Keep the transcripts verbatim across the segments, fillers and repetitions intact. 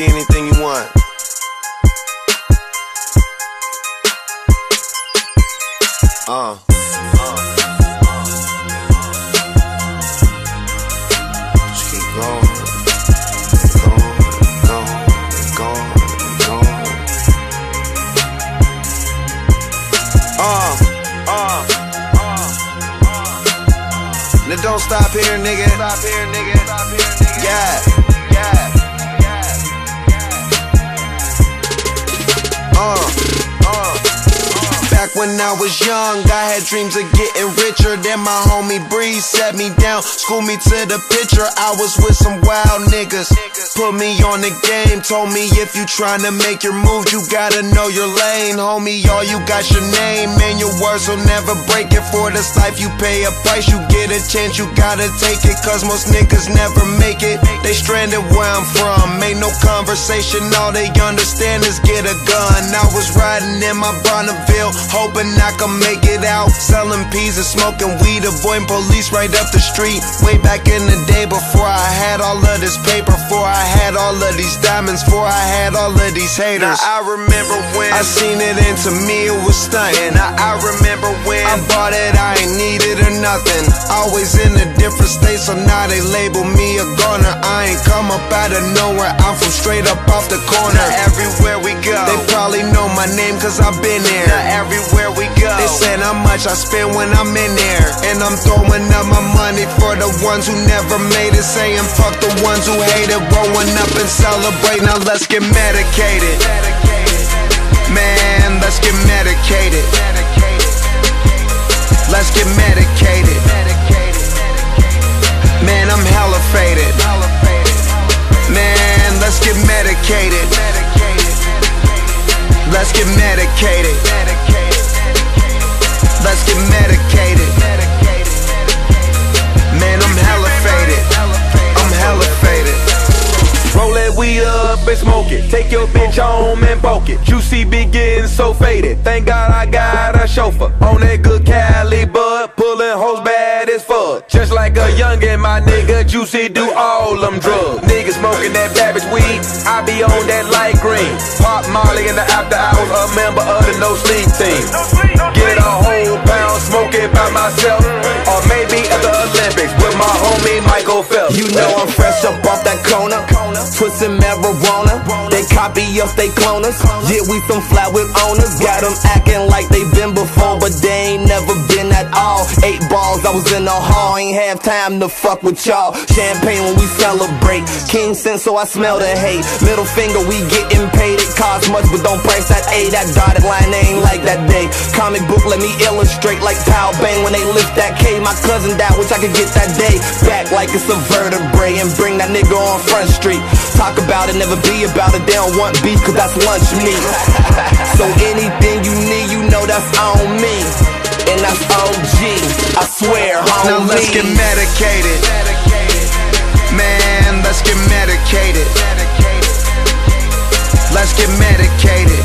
be anything you want. Uh. uh. Just keep going, going, going, going, going. Uh, uh, uh, uh. Now don't stop here, nigga. Stop here, nigga. Stop here, nigga. Yeah, yeah, yeah. Uh, uh. Back when I was young, I had dreams of getting richer. Then my homie Breeze set me down, schooled me to the picture. I was with some wild niggas, put me on the game. Told me if you tryna make your move, you gotta know your lane. Homie, all you got your name, and your words will never break it. For this life you pay a price, you get a chance, you gotta take it. Cause most niggas never make it, they stranded where I'm from. Ain't no conversation, all they understand is get a gun. I was riding in my Bonneville, hoping I could make it out, selling peas and smoking weed, avoiding police right up the street. Way back in the day, before I had all of this paper, before I had all of these diamonds, before I had all of these haters. Now I remember when I seen it, and to me it was stunting. Now I remember when I bought it, I ain't need it or nothing. Always in a different state, so now they label me a goner. I ain't come up out of nowhere, I'm from straight up off the corner. Now everywhere we go, they probably know my name cause I've been there. Now everywhere we go, they saying how much I spend when I'm in there. And I'm throwing up my money for the ones who never made it, saying fuck the ones who hate it. Rolling up and celebrate, now let's get medicated. Man, let's get medicated. Let's get medicated. Man, I'm hella faded. Man, let's get medicated. Let's get medicated. Let's get medicated. Man, I'm hella faded. I'm hella faded. Roll that weed up and smoke it. Take your bitch home and poke it. Juicy be getting so faded. Thank God I got a chauffeur on that good Cali bud, pulling hoes bad as fuck. Just like a youngin', my nigga Juicy do all them drugs. Niggas smoking that Babbage weed, I be on that light green. Pop Molly in the after hours, a member of the No Sleep team. Get a whole pound, smoke it by myself, or maybe at the Olympics with my homie Michael Phelps. You know I'm fresh up off that corner, twisting marijuana. They copy us, they clone us. Yeah, we some fly with owners. Got them acting like they been before, but they ain't never been at all. Eight balls, I was in the hall, ain't have time to fuck with y'all. Champagne when we celebrate, King Sense, so I smell the hate. Middle finger, we getting paid. It costs much, but don't price that A. That dotted line ain't like that day. Comic book, let me illustrate like Pow Bang when they lift that K. My cousin died, wish I could get that day back like it's a vertebrae and bring that nigga on Front Street. Talk about it, never be about it. They don't want beef, cause that's lunch meat. So anything you need, you know that's on me. And that's O G, I swear, homie. Now let's get medicated. Man, let's get medicated. Let's get medicated.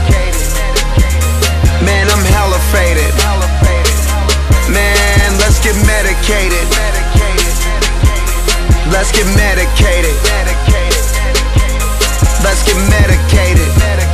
Man, I'm hella faded. Man, let's get medicated. Let's get medicated. Let's get medicated.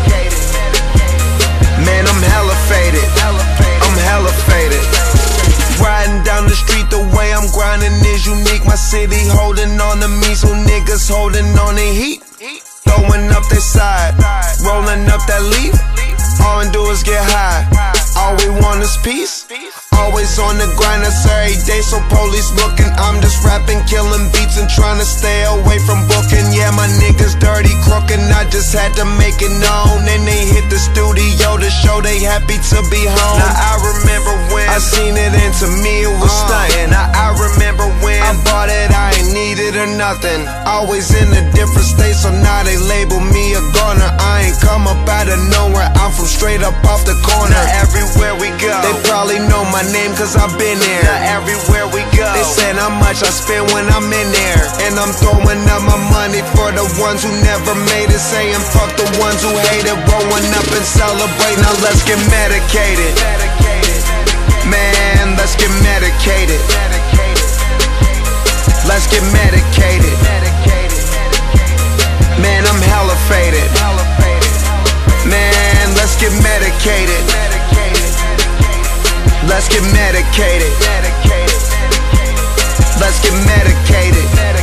Man, I'm hella faded. I'm hella faded. Riding down the street, the way I'm grinding is unique. My city holding on to me, so niggas holding on the heat. Throwing up their side, rolling up that leaf. All I do is get high. All we want is peace. Always on the grind, that's every day, so police looking. I'm just rapping, killing beats and trying to stay away from booking. Yeah, my niggas dirty, crookin', I just had to make it known. And they hit the studio to show they happy to be home. Now I remember when I seen it, and to me it was stunting. Now I remember when I bought it, I ain't need it or nothing. Always in a different state, so now they label me a goner. I ain't come up out of nowhere, I'm from straight up off the corner. Now everywhere we go, they probably know my name cause I've been there. Now everywhere we go, they saying how much I spend when I'm in there. And I'm throwing up my money for the ones who never made it, saying fuck the ones who hate it. Rolling up and celebrate, now let's get medicated. Man, let's get medicated. Let's get medicated. Man, I'm hella medicated. Let's get medicated. Let's get medicated.